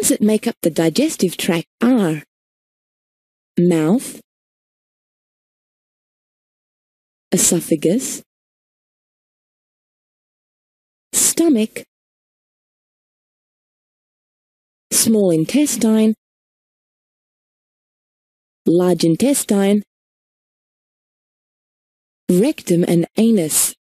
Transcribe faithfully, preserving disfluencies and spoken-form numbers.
organs that make up the digestive tract are mouth, esophagus, stomach, small intestine, large intestine, rectum and anus.